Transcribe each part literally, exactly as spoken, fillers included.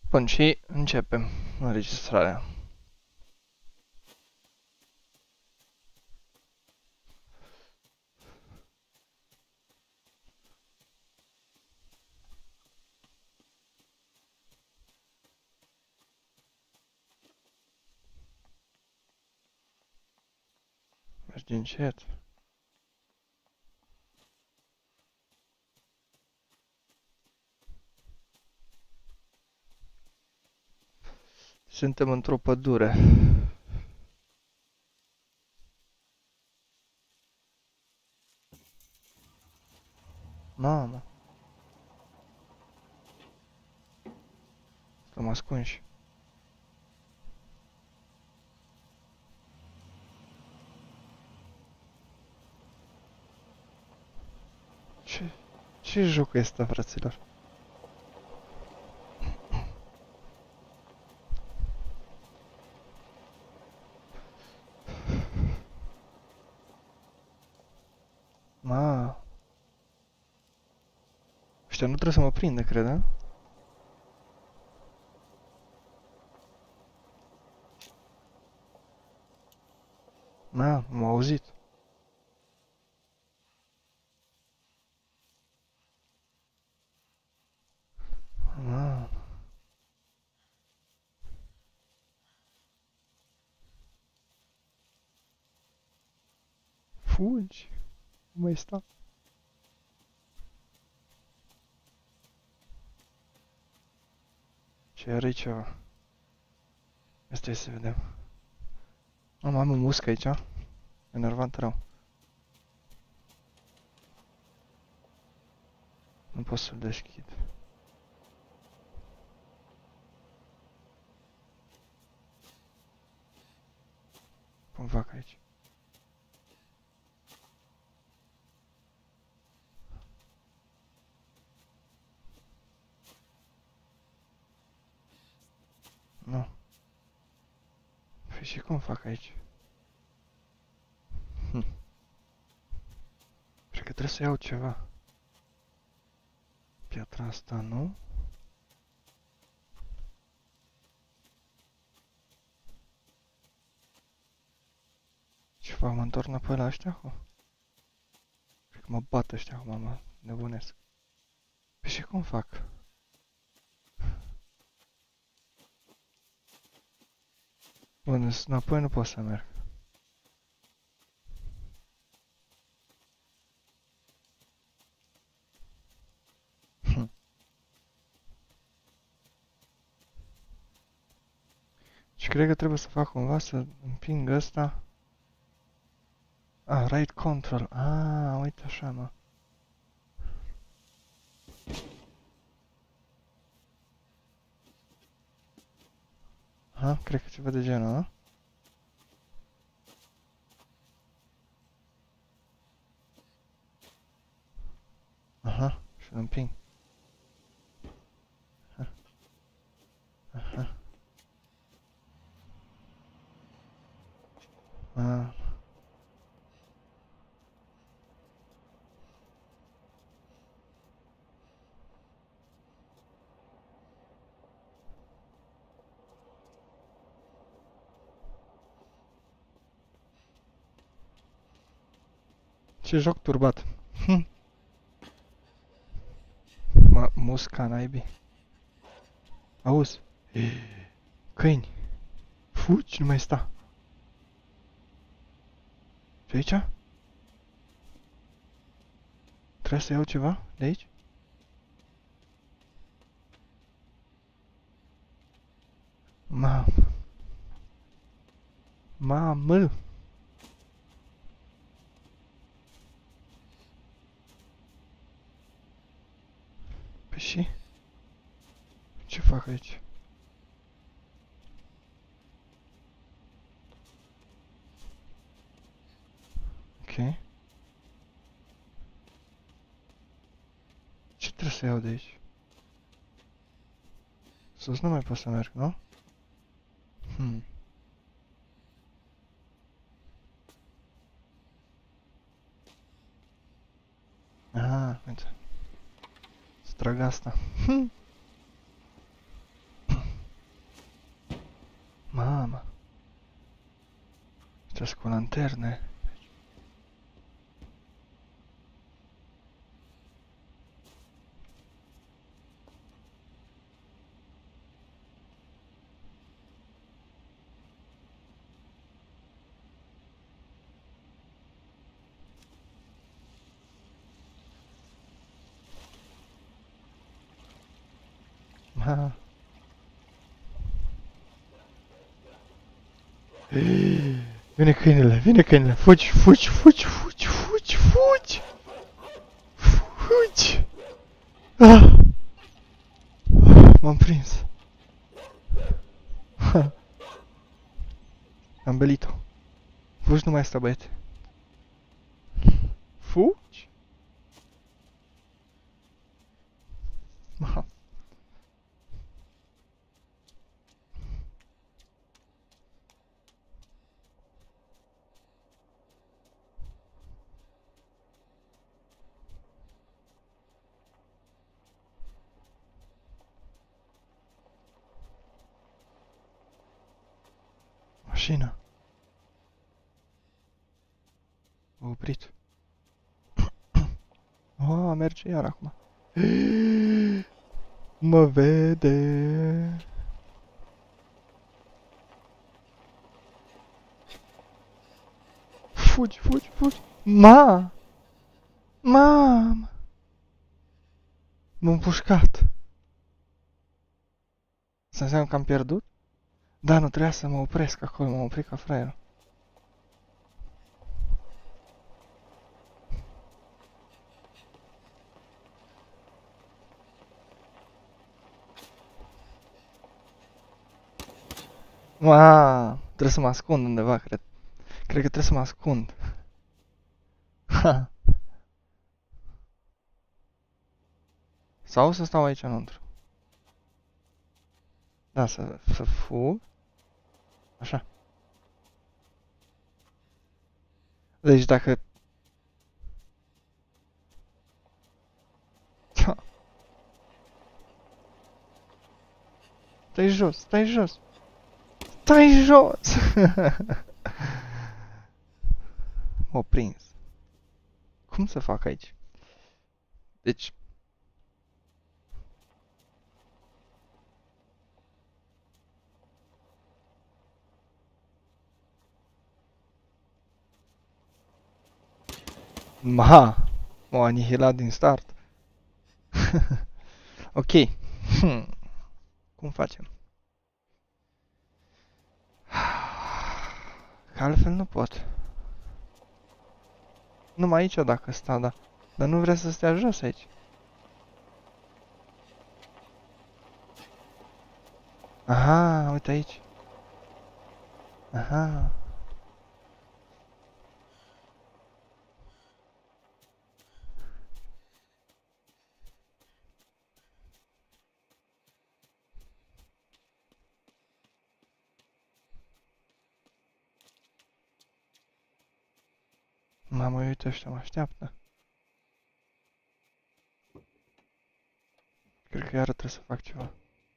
Bun, și începem înregistrarea. Mergi încet. Suntem într-o pădure. Mamă. Stăm ascunși. Ce? Ce joc e ăsta, fraților? Ma. Ăștia nu trebuie să mă prindă, cred, a? Ma, m-au auzit. Ma. Fugi. Nu mai sta. Ce are ceva? Asta e să vedem. Am, am un musc aici. Enervant rău. Nu pot să-l deschid. Cum fac aici? Nu. Păi și cum fac aici? Hm. Cred că trebuie să iau ceva. Piatra asta, nu? Ce fac? Mă întorc înapoi la ăștia acum? Cred că mă bat ăștia acum, mă nebunesc. Păi și cum fac? Bun, înapoi nu pot să merg. Hm. Și cred că trebuie să fac cumva să împing ăsta. Ah, right control. Ah, uite așa, mă. Ha, cred că ceva de genul, nu? Aha, și-l împing. Aha. Aha. Ah. Ce joc turbat. Hm. Mă, musca naibii. Auzi? Câini. Fugi, nu mai sta. Ce aici? Trebuie să iau ceva de aici? Mamă. Mamă. Păi și? Ce fac aici? Ok. Ce trebuie să iau de aici? Sus nu mai pot să merg, nu? Hmm. Ah, uite. Strag asta. Hm. Ăștia cu lanterne. Ha. Vine câinele, vine câinele, fugi, fugi, fugi, fugi, fugi, fugi! Fugi! Ah! M-am prins. Ha. Am belit-o. Fugi, nu mai sta, băiete. Fugi? Ha. Mașina. A oprit. Oh, merge iar acum. Mă vede. Fugi, fugi, fugi. Ma! Mam! M-am împușcat. Să înseamnă că am pierdut? Da, nu trebuia să mă opresc acolo, m-am oprit ca fraierul. Ma, trebuie să mă ascund undeva, cred. Cred că trebuie să mă ascund. Ha. Sau să stau aici înăuntru. Da, să, să fug. Așa. Deci dacă... Stai jos, stai jos. Stai jos! M-au prins. Cum să fac aici? Deci... Ma! M-au anihilat din start. Ok. Hmm. Cum facem? Că altfel nu pot. Numai aici dacă sta, da. Dar nu vrea să stea jos aici. Aha, uite aici. Aha. Mamă, uite ăștia mă așteaptă. Cred că iară trebuie să fac ceva.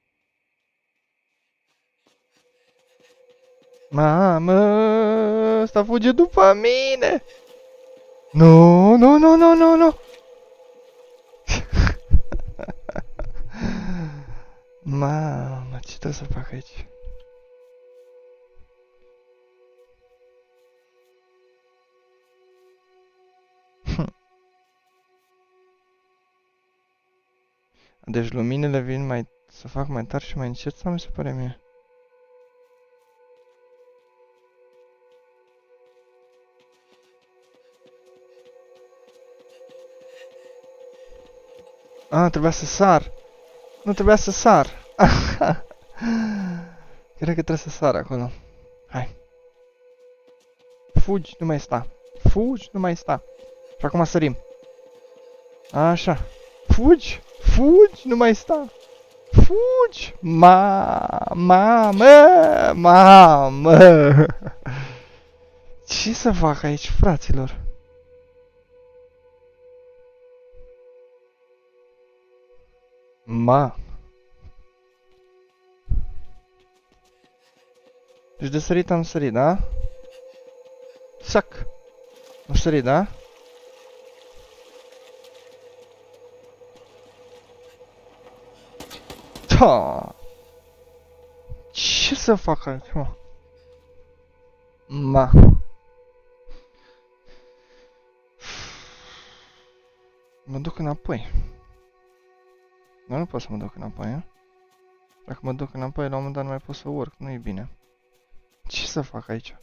Mamă, ăsta fuge după mine! Nu, nu, nu, nu, nu, nu! Mamă, ce trebuie să fac aici? Deci luminile vin mai... să fac mai tare și mai încet sau mi se pare mie? Ah, trebuia să sar! Nu trebuia să sar! Cred că trebuie să sar acolo. Hai. Fugi, nu mai sta. Fugi, nu mai sta. Și acum sărim. Așa. Fugi, fugi, nu mai sta. Fugi! Ma, mamă, mamă! Ce să fac aici, fraților? Ma. Deci de sărit am sărit, da? Țac! Nu sări, da? Ta! Ce să fac aici, mă? Ma. Mă duc înapoi. Dar nu pot să mă duc înapoi, a? Dacă mă duc înapoi, la un moment dat nu mai pot să urc, nu e bine. Ce să fac aici?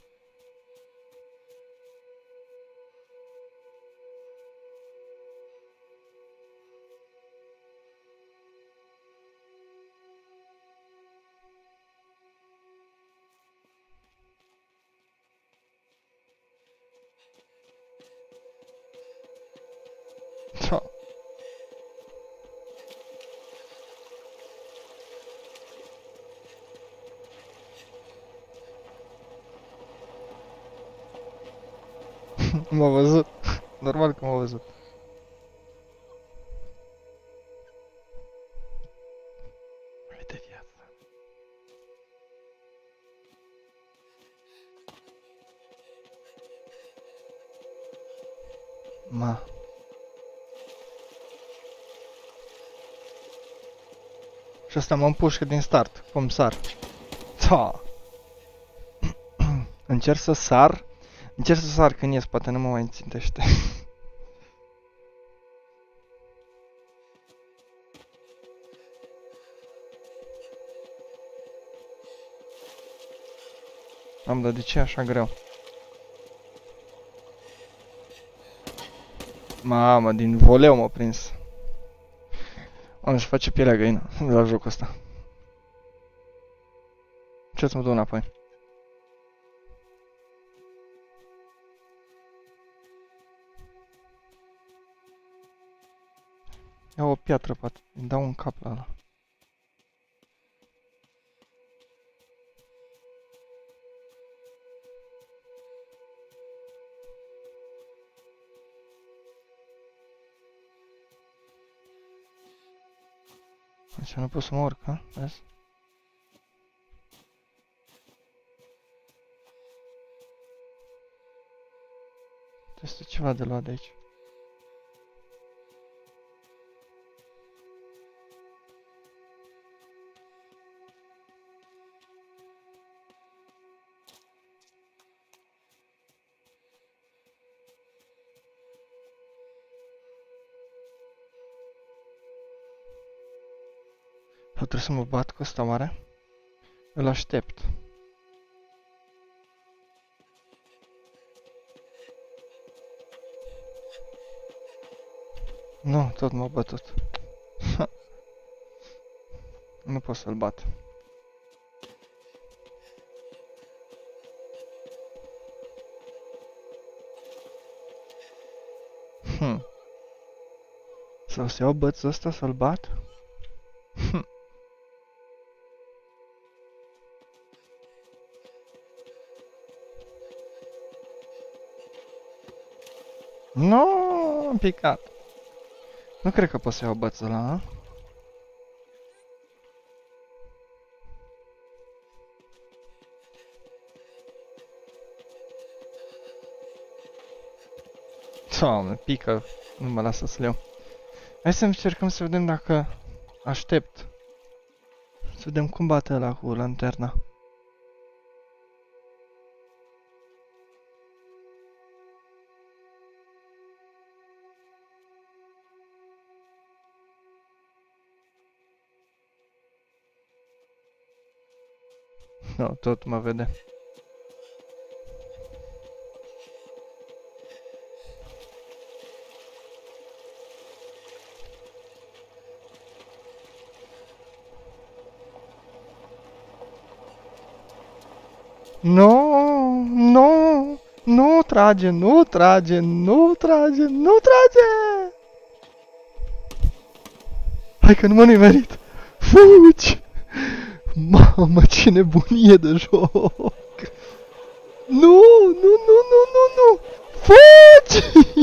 Ta. M-a văzut. Normal că m-a văzut. Uite viața. Ma. Și asta mă împușcă din start. Cum sar. Ta. Încerc să sar. Încerc să sar când ies, poate nu mă mai țintește. Am, dar de ce e așa greu? Mamă, din voleu m-a prins. Mamă, își face pielea găină la jocul ăsta. Ce-ți mă duc înapoi? Iau o piatră, poate. Îi dau un cap la ăla. Aici nu pot să mă urc, ha? Vezi? Este ceva de luat de aici. Sau trebuie să mă bat cu ăsta oare? Îl aștept. Nu, tot m-a bătut. Nu pot să-l bat. Hm. Sau să iau bățul ăsta să-l bat? Hm. Nu, am picat. Nu cred că pot să iau bățul ăla, a? Doamne, pică, nu mă lasă să le iau. Hai să încercăm să vedem dacă aștept. Să vedem cum bate ăla cu lanterna. Nu, tot mă vede. Nu, nu, nu trage, nu trage, nu trage, nu trage! Hai că nu mă nimerit! Fugi! Mamă, ce nebunie de joc! Nu, nu, nu, nu, nu, nu! Fugi!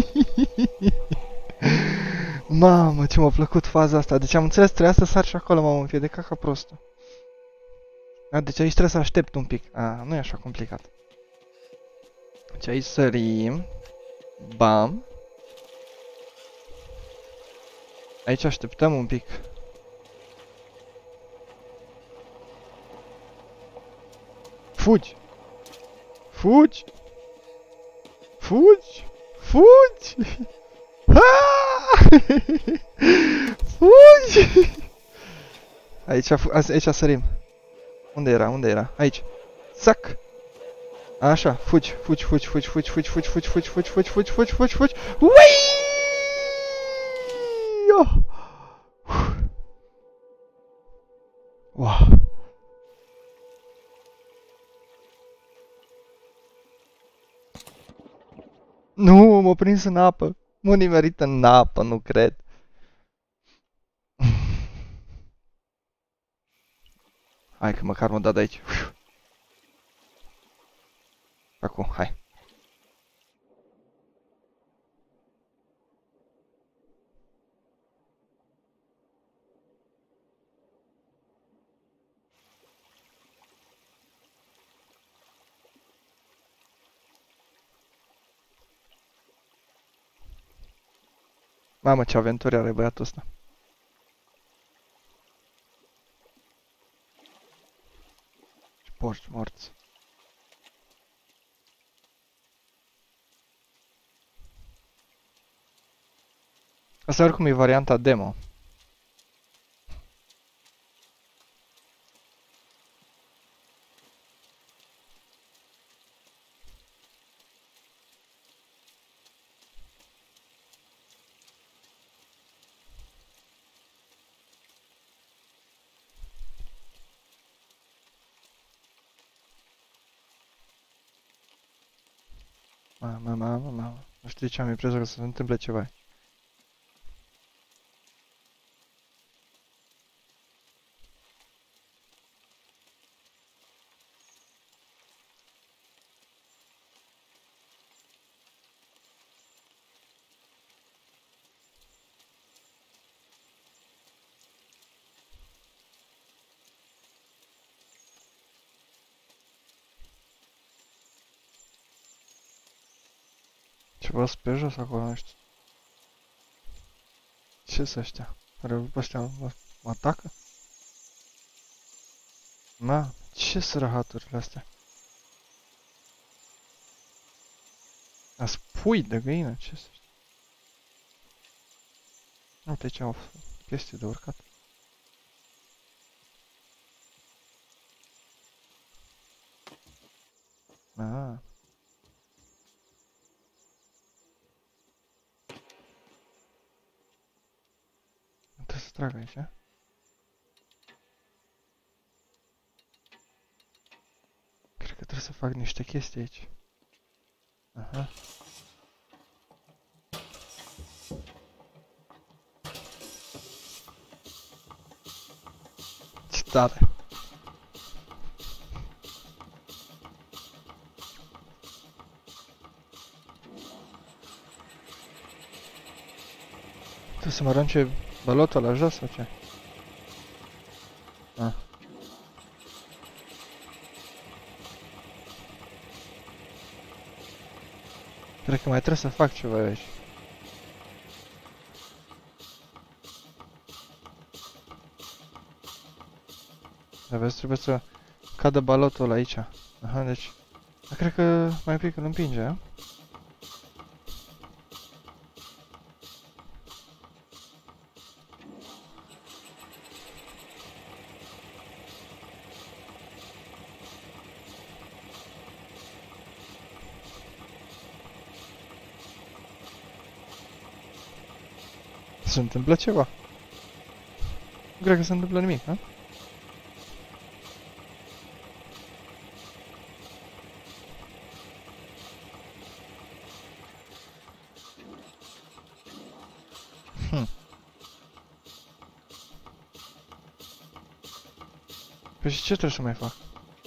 Mamă, ce m-a plăcut faza asta. Deci am înțeles, trebuia să sar și acolo, m-am împiedicat ca prostul. A, deci aici trebuie să aștept un pic. A, nu e așa complicat. Deci aici sărim. Bam. Aici așteptăm un pic. Fugi! Fugi! Fugi! Fugi! Fugi! Aici, aici sărim. Unde era? Unde era? Aici. Sac! Așa, fugi, fugi, fugi, fugi, fugi, fugi, fugi, fugi, fugi, fugi, fugi, fugi, fugi, fugi, fugi. Ui! Wow. Nu, m-a prins în apă. M-a nimerit în apă, nu cred. Hai că măcar m-a dat de aici. Acum, hai. Mamă, ce aventuri are băiatul ăsta. Ce porci morți. Asta oricum e varianta demo. Mamă, mamă, mamă. Nu știu de ce am impresia că să se întâmple ceva. Ceva pe jos acolo, nu știu. Ce sunt ăștia? Care ăștia mă, mă atacă? Ma, ce sunt rahaturile astea? As pui de găină, ce sunt ăștia? Uite aici au chestii de urcat. Ah. Trebuie să trag aici, a? Cred că trebuie să fac niște chestii aici. Aha. Ce tare! Trebuie să mă arunce bălotul la jos sau ce? Ah. Cred că mai trebuie să fac ceva aici. Dar vezi, trebuie să cadă balotul aici. Aha, deci... Dar cred că mai un pic îl împinge, a? Se întâmplă ceva. Nu cred că se întâmplă nimic, ha? Hm. Păi și ce trebuie să mai fac?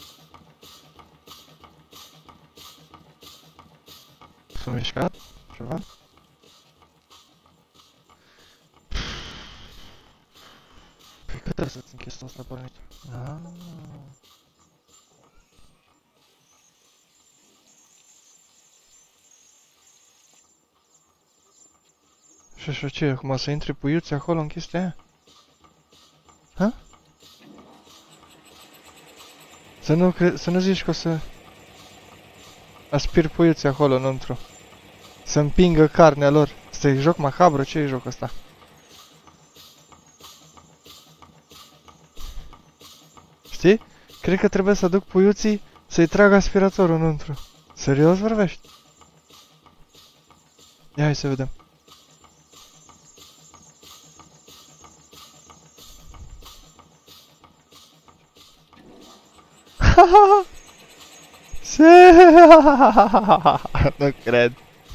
S-a mișcat? Ceva? Păi cât trebuie să-ți închis asta pornit? Ah. Și așa ce, acum să intri puiuții acolo în chestia aia? Ha? Să nu, cre să nu zici că o să aspir puiuții acolo înăuntru. Să împingă carnea lor. Asta e joc macabru? Ce e jocul ăsta? Știi? Cred că trebuie să aduc puiuții să-i trag aspiratorul înăuntru. Serios vorbești? Ia hai să vedem. Nu cred.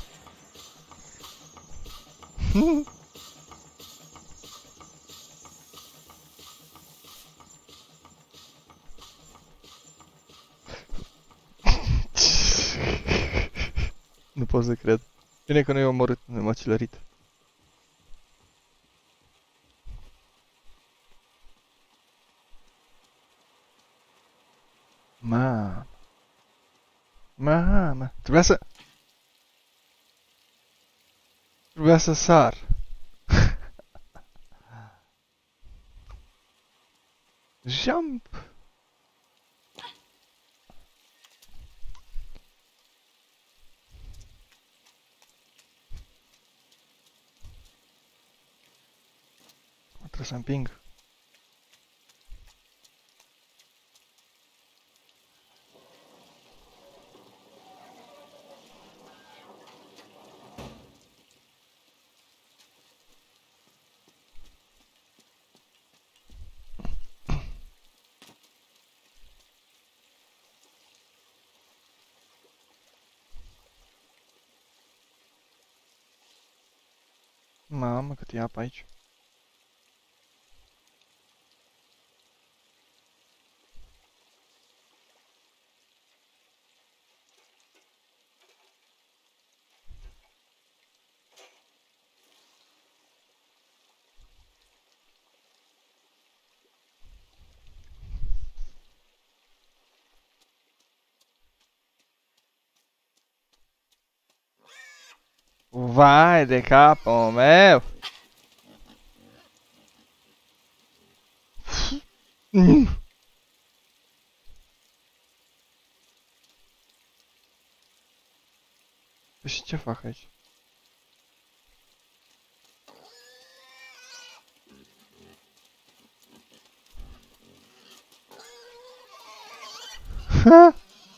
Nu pot să cred. Bine că nu i-a omorât, nu m-a cilărit. Mamă. Mamă. Trebuia să... Trebuia să sar. Jump. Trebuie să împing. Mamă, cât e apă aici. Vai de capul meu! Și ce fac aici? Ha!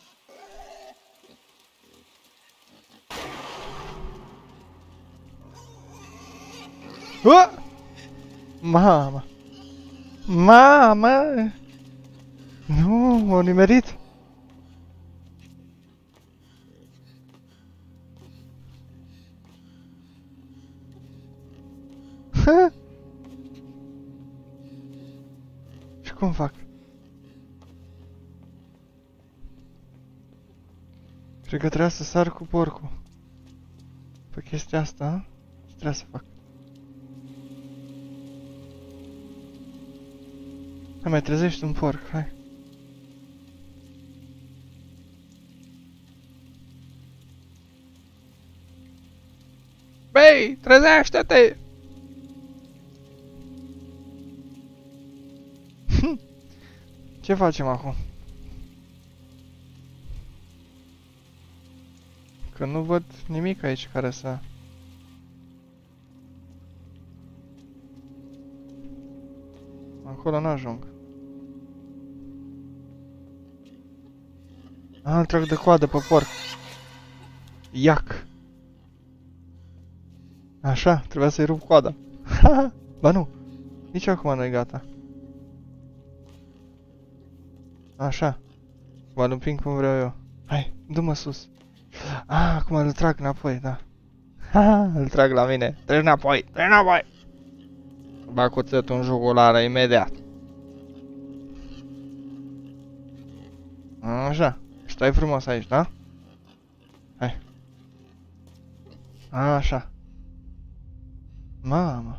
Uh! Mamă! Mamă! Nu, m-au nimerit! Ha! Și cum fac? Cred că trebuia să sar cu porcul. Pe chestia asta, ce trebuie să fac? Hai, mai trezești un porc, hai. Băi, trezește-te! Ce facem acum? Că nu văd nimic aici care să... Acolo n-ajung. Ah, îl trag de coadă pe porc. Iac. Așa, trebuia să-i rup coada. Ba nu, nici acum nu-i gata. Așa. Mă împing cum vreau eu. Hai, du-mă sus. Ah, acum îl trag înapoi, da. Ha, îl trag la mine. Treci înapoi, treci înapoi. Ba cuțetul în jugulară imediat. Așa. Stai frumos aici, da? Hai. Așa. Mamă.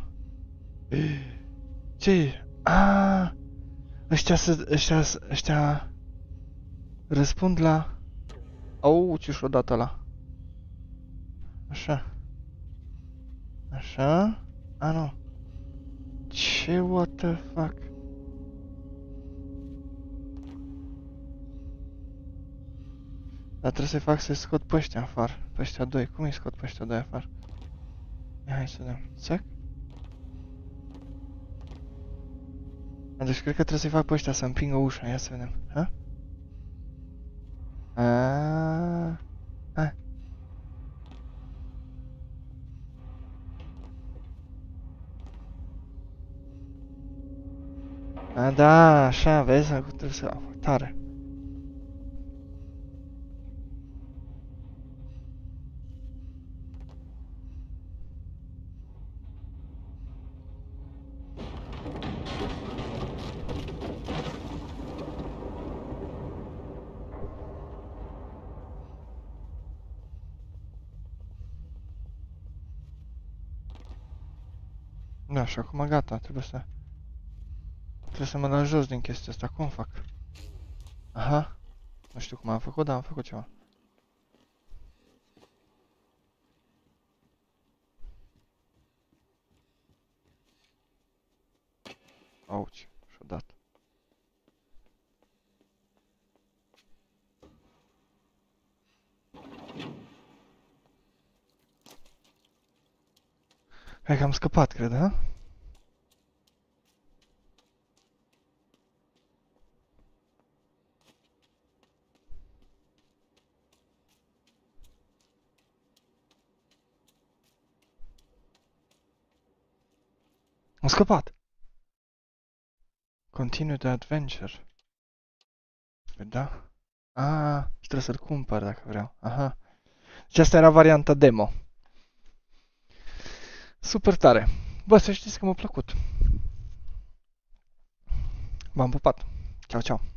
Ce e? Ah, ăștia să... ăștia... ăștia... Răspund la... Au, ce și-o dat ăla. Așa. Așa. A, nu. Ce, what the fuck? Dar trebuie să-i fac să scot pe ăștia afară. Pe ăștia doi. Cum îi scot pe ăștia doi afară? Ia, hai să vedem. Țac. Deci cred că trebuie să-i fac pe ăștia să împingă ușa. Ia să vedem. Ha? Aaaa. Hai. A, da, așa, vezi? Acum trebuie să... Tare. Da, și acum gata, trebuie să... Trebuie să mă dau jos din chestia asta, cum fac? Aha. Nu știu cum am făcut, dar am făcut ceva. Auci, și-o dat. Hai că am scăpat, cred, ha? Am scăpat! Continue the adventure. Da? Ah, și trebuie să-l cumpăr dacă vreau. Aha. Deci asta era varianta demo. Super tare. Bă, să știți că m-a plăcut. V-am pupat. Ciao, ciao.